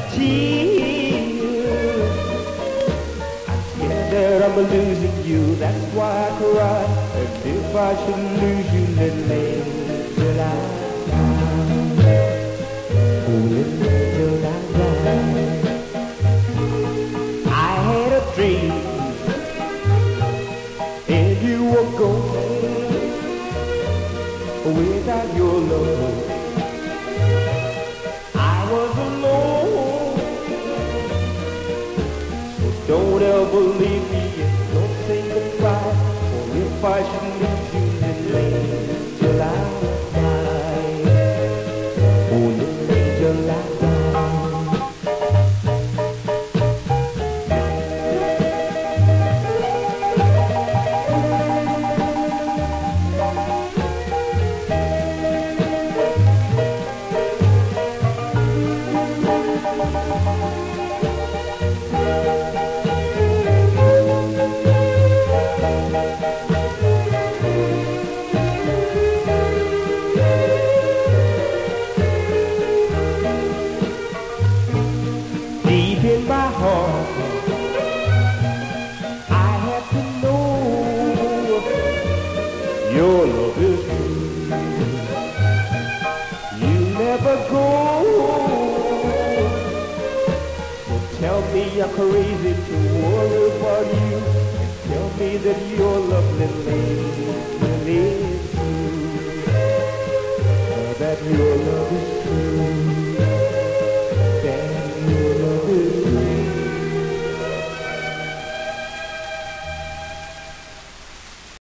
tears. I'm scared that I'm losing you, that's why I cry. And if I should lose you, then maybe till I die. Oh, listen till I die. I had a dream, and you were gone without your love. I was alone, so don't ever leave me and don't say goodbye. For if I should lose you, then lay till I die. Oh, lay till I die. Deep in my heart, I have to know your love is true. You never go, so tell me I'm crazy to worry about you, and tell me that your lovely lady really is true, that your love is true.